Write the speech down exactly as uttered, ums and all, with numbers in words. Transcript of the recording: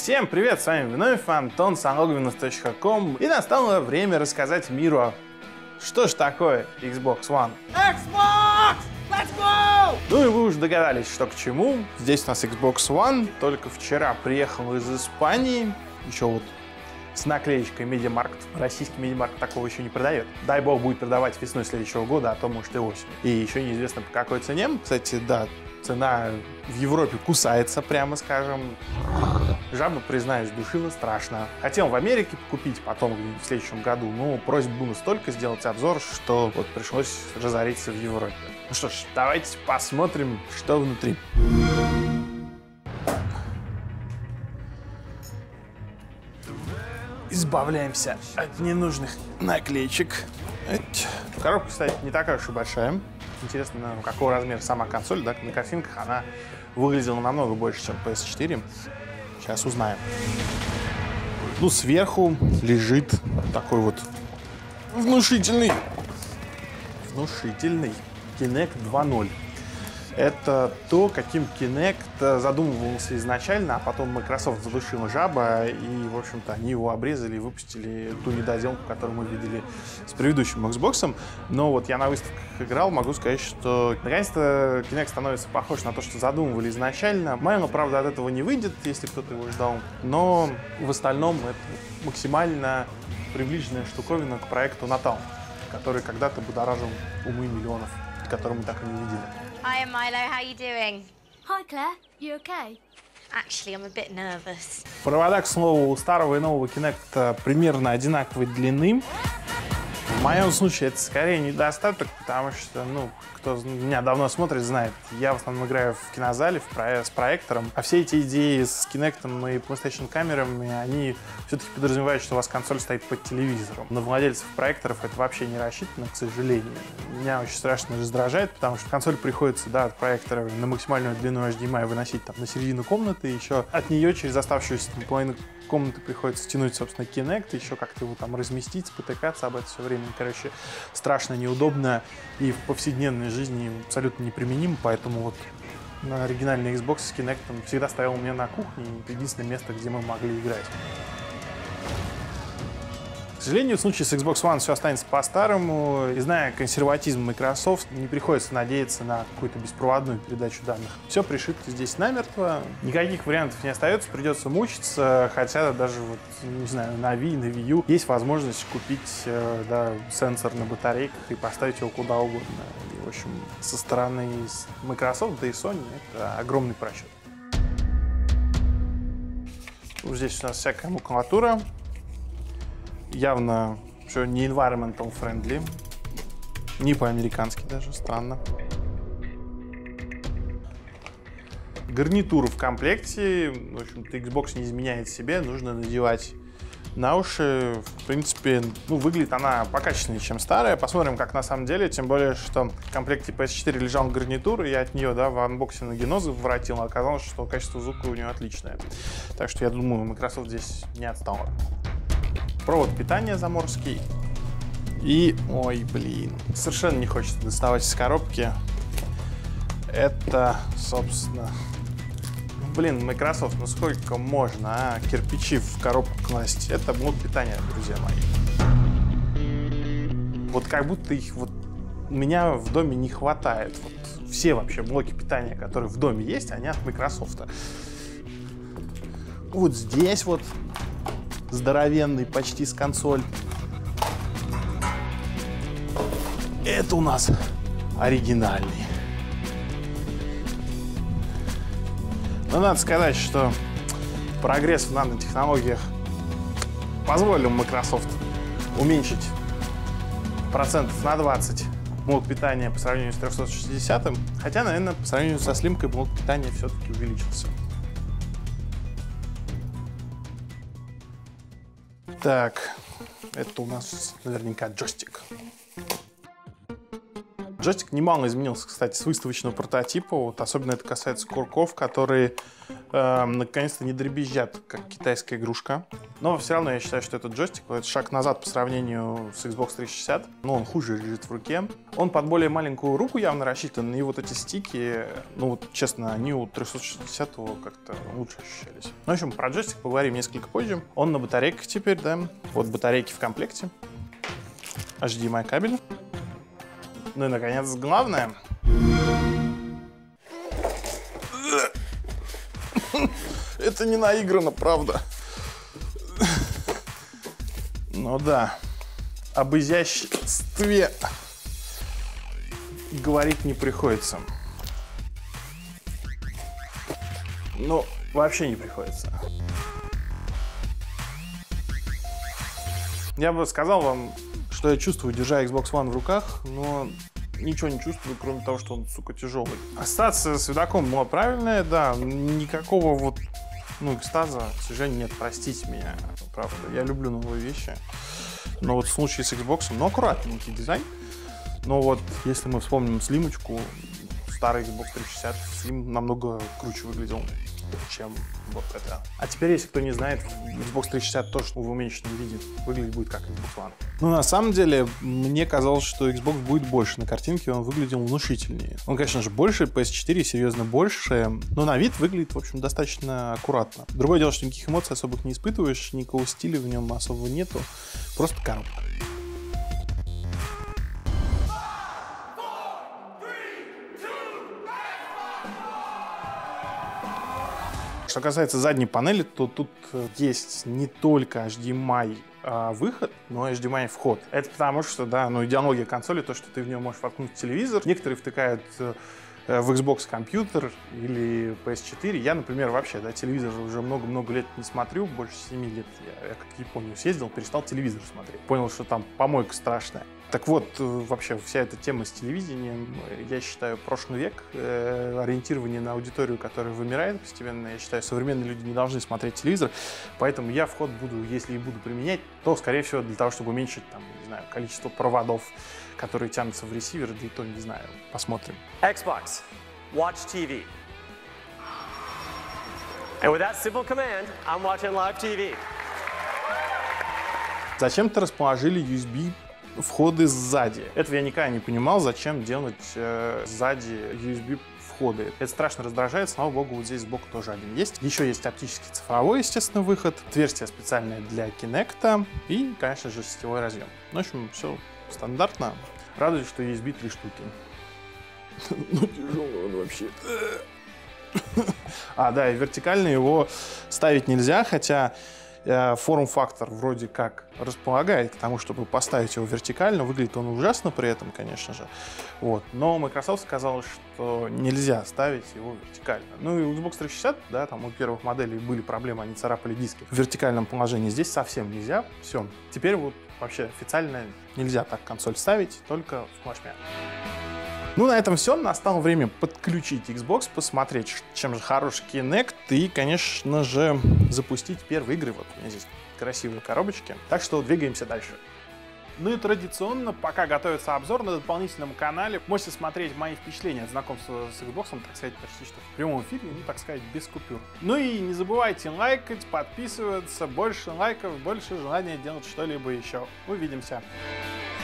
Всем привет, с вами вновь Антон с анлогвинус точка ком, и настало время рассказать миру, что ж такое Xbox One. Xbox! Let's go! Ну и вы уже догадались, что к чему. Здесь у нас Xbox One, только вчера приехал из Испании, еще вот с наклеечкой MediaMarkt. Российский MediaMarkt такого еще не продает. Дай бог будет продавать весной следующего года, а то может и осенью. И еще неизвестно по какой цене. Кстати, да, цена в Европе кусается, прямо скажем. Жаба, признаюсь, душила страшно. Хотел в Америке купить потом в следующем году, но просьба было столько сделать обзор, что вот пришлось разориться в Европе. Ну что ж, давайте посмотрим, что внутри. Избавляемся от ненужных наклеечек. Коробка, кстати, не такая уж и большая. Интересно, какого размера сама консоль, да? На картинках она выглядела намного больше, чем пи эс четыре. Сейчас узнаем. Ну, сверху лежит такой вот внушительный, внушительный Kinect два ноль. Это то, каким Kinect задумывался изначально, а потом Microsoft задушила жаба, и, в общем-то, они его обрезали и выпустили ту недоделку, которую мы видели с предыдущим Xbox. Но вот я на выставках играл, могу сказать, что наконец-то Kinect становится похож на то, что задумывали изначально. Майло, правда, от этого не выйдет, если кто-то его ждал, но в остальном это максимально приближенная штуковина к проекту Natal, который когда-то будоражил умы миллионов, который мы так и не видели. Hi, Milo. How you doing? Hi, Claire. You okay? Actually, I'm a bit nervous. Провода, к слову, у старого и нового Kinect примерно одинаковой длины. В моем случае это скорее недостаток, потому что, ну, кто меня давно смотрит, знает, я в основном играю в кинозале в про... с проектором, а все эти идеи с Kinect и PlayStation камерами, они все-таки подразумевают, что у вас консоль стоит под телевизором. На владельцев проекторов это вообще не рассчитано, к сожалению. Меня очень страшно раздражает, потому что консоль приходится, да, от проектора на максимальную длину эйч ди эм ай выносить там на середину комнаты, еще от нее через оставшуюся там, половину комнаты приходится тянуть, собственно, Kinect, еще как-то его там разместить, спотыкаться об это все время. Короче, страшно, неудобно и в повседневной жизни абсолютно неприменимо, поэтому вот на оригинальный Xbox с Kinect всегда стоял у меня на кухне, и это единственное место, где мы могли играть. К сожалению, в случае с Xbox One все останется по-старому, и зная консерватизм Microsoft, не приходится надеяться на какую-то беспроводную передачу данных. Все пришито здесь намертво, никаких вариантов не остается, придется мучиться, хотя даже, вот, не знаю, на Wii, на Wii U есть возможность купить, да, сенсор на батарейках и поставить его куда угодно. И, в общем, со стороны Microsoft, да и Sony это огромный просчет. Здесь у нас всякая макулатура. Явно все не environmental friendly, не по-американски даже, странно. Гарнитура в комплекте, в общем-то, Xbox не изменяет себе, нужно надевать на уши. В принципе, ну, выглядит она покачественнее, чем старая. Посмотрим, как на самом деле, тем более, что в комплекте пи эс четыре лежал гарнитур, и я от нее, да, в анбоксинге нос воротил, а оказалось, что качество звука у нее отличное. Так что я думаю, Microsoft здесь не отстала. Провод питания заморский. И, ой, блин, совершенно не хочется доставать из коробки. Это, собственно, блин, Microsoft, ну сколько можно, а? Кирпичи в коробку класть. Это блок питания, друзья мои. Вот как будто их вот у меня в доме не хватает. Вот все вообще блоки питания, которые в доме есть, они от Microsoft. Вот здесь вот здоровенный, почти с консоль. Это у нас оригинальный. Но надо сказать, что прогресс в нанотехнологиях позволил Microsoft уменьшить процентов на двадцать блок питания по сравнению с тремястами шестидесятым. Хотя, наверное, по сравнению со слимкой блок питания все-таки увеличился. Так, это у нас наверняка джойстик. Джойстик немало изменился, кстати, с выставочного прототипа. Вот особенно это касается курков, которые э, наконец-то не дребезжат, как китайская игрушка. Но все равно я считаю, что этот джойстик — это шаг назад по сравнению с Xbox триста шестьдесят. Но он хуже лежит в руке. Он под более маленькую руку явно рассчитан. И вот эти стики, ну вот честно, они у триста шестидесятого как-то лучше ощущались. Ну, в общем, про джойстик поговорим несколько позже. Он на батарейках теперь, да. Вот батарейки в комплекте. эйч ди эм ай кабель. Ну и, наконец, главное. Это не наиграно, правда. Ну да, об изяществе говорить не приходится. Ну, вообще не приходится. Я бы сказал вам, что я чувствую, держа Xbox One в руках, но ничего не чувствую, кроме того, что он, сука, тяжелый. Остаться с видоком было правильное, да, никакого вот, ну, экстаза, к сожалению, нет, простите меня, правда. Я люблю новые вещи, но вот в случае с Xbox, ну, аккуратненький дизайн. Но вот, если мы вспомним слимочку, старый Xbox триста шестьдесят, слим намного круче выглядел, чем вот это. А теперь, если кто не знает, Xbox триста шестьдесят тоже в уменьшенном виде выглядит будет как Xbox One. Ну, на самом деле, мне казалось, что Xbox будет больше. На картинке он выглядел внушительнее. Он, конечно же, больше, пи эс четыре серьезно больше, но на вид выглядит, в общем, достаточно аккуратно. Другое дело, что никаких эмоций особых не испытываешь, никакого стиля в нем особого нету, просто коробка. Что касается задней панели, то тут есть не только эйч ди эм ай а, выход, но и эйч ди эм ай вход. Это потому что, да, ну, идеология консоли, то, что ты в нее можешь воткнуть телевизор. Некоторые втыкают в Xbox компьютер или пи эс четыре. Я, например, вообще, да, телевизор уже много-много лет не смотрю, больше семи лет. Я, я как в Японию съездил, перестал телевизор смотреть. Понял, что там помойка страшная. Так вот, вообще вся эта тема с телевидением, я считаю, прошлый век, э, ориентирование на аудиторию, которая вымирает постепенно. Я считаю, современные люди не должны смотреть телевизор, поэтому я вход буду, если и буду применять, то, скорее всего, для того, чтобы уменьшить, там, не знаю, количество проводов, которые тянутся в ресивер, да и то, не знаю, посмотрим. Xbox, watch ти ви. And with that simple command, I'm watching live ти ви. Зачем-то расположили ю эс би входы сзади. Этого я никогда не понимал, зачем делать э, сзади ю эс би входы. Это страшно раздражает, слава богу, вот здесь сбоку тоже один есть. Еще есть оптический цифровой, естественно, выход, отверстие специальное для Kinect и, конечно же, сетевой разъем. Ну, в общем, все стандартно. Радует, что ю эс би три штуки. Ну, тяжелый он вообще. А, да, и вертикально его ставить нельзя, хотя форм-фактор вроде как располагает к тому, чтобы поставить его вертикально. Выглядит он ужасно при этом, конечно же. Вот. Но Microsoft сказала, что нельзя ставить его вертикально. Ну и у Xbox триста шестьдесят, да, там у первых моделей были проблемы, они царапали диски в вертикальном положении. Здесь совсем нельзя. Все. Теперь вот вообще официально нельзя так консоль ставить, только в плашмя. Ну, на этом все. Настало время подключить Xbox, посмотреть, чем же хорош Kinect и, конечно же, запустить первые игры. Вот у меня здесь красивые коробочки. Так что двигаемся дальше. Ну и традиционно, пока готовится обзор на дополнительном канале, можете смотреть мои впечатления от знакомства с Xbox, так сказать, почти что в прямом эфире, ну, так сказать, без купюр. Ну и не забывайте лайкать, подписываться, больше лайков, больше желания делать что-либо еще. Увидимся!